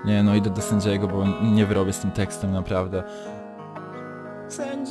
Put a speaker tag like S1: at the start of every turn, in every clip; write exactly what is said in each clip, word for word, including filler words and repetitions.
S1: Nie no, idę do sędziego, bo nie wyrobię z tym tekstem, naprawdę. Sędzi!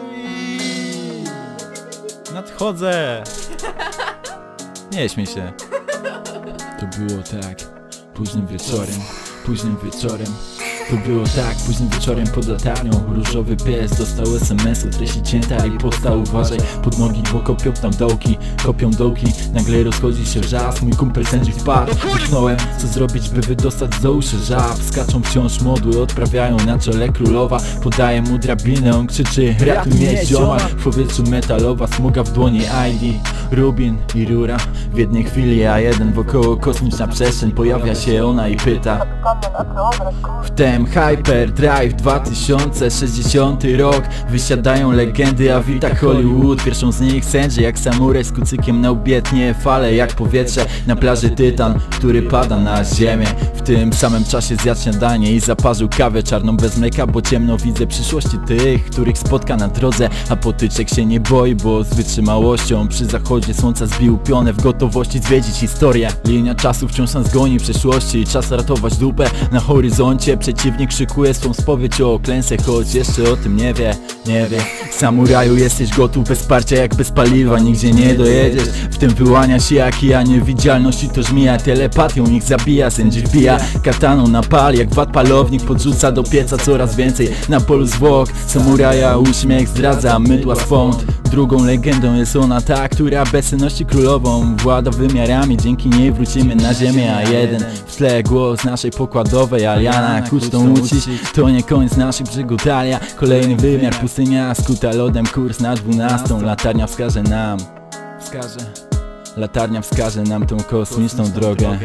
S1: Nadchodzę! Nie śmiej się. To było tak, późnym wieczorem, późnym wieczorem. To było tak, późnym wieczorem pod latarnią. Różowy pies dostał es em es u, treści cięta i posta uważaj pod nogi, bo kopią tam dołki, kopią dołki. Nagle rozchodzi się wrzask, mój kumpel sędzi wpadł. Myślałem, co zrobić, by wydostać z uszy żab. Skaczą wciąż modły, odprawiają na czele królowa. Podaje mu drabinę, on krzyczy ratuj mnie zioma. W powietrzu metalowa smuga w dłoni I D, Rubin i rura w jednej chwili, a jeden wokoło kosmiczna przestrzeń. Pojawia się ona i pyta. Wtem Hyperdrive dwa tysiące sześćdziesiąty rok. Wysiadają legendy, a wita Hollywood. Pierwszą z nich sędzi jak samuraj z kucykiem na łbie. Tnie fale jak powietrze na plaży tytan, który pada na ziemię. W tym samym czasie zjadł śniadanie i zaparzył kawę czarną bez mleka, bo ciemno widzę przyszłości tych, których spotka na drodze. A potyczek się nie boi, bo z wytrzymałością przy zachodzie słońca zbił pionę w gotowości zwiedzić historię. Linia czasu wciąż nas goni przeszłości, czas ratować dupę na horyzoncie. Przeciwnik szykuje swą spowiedź o klęsce, choć jeszcze o tym nie wie, nie wie. Samuraju, jesteś gotów bez wsparcia jak bez paliwa, nigdzie nie dojedziesz. W tym wyłania się jak ja, niewidzialność i to żmija. Telepatią ich zabija, sędzi wbija kataną na pal jak wad palownik. Podrzuca do pieca coraz więcej na polu zwłok samuraja. Uśmiech zdradza mydła swąd. Drugą legendą jest ona ta, która bezsenności królową włada wymiarami. Dzięki niej wrócimy na ziemię, a jeden w tle głos naszej pokładowej Aliana kusztą uci. To nie koniec naszych przygód, Alia. Kolejny wymiar, pustynia skuta lodem, kurs na dwunastą. Latarnia wskaże nam, wskaże Latarnia wskaże nam tą kosmiczną drogę.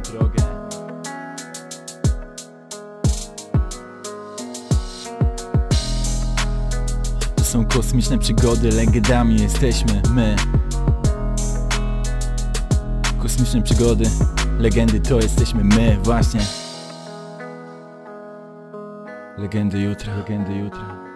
S1: To są kosmiczne przygody, legendami jesteśmy my. Kosmiczne przygody, legendy to jesteśmy my, właśnie. Legendy jutra, legendy jutra.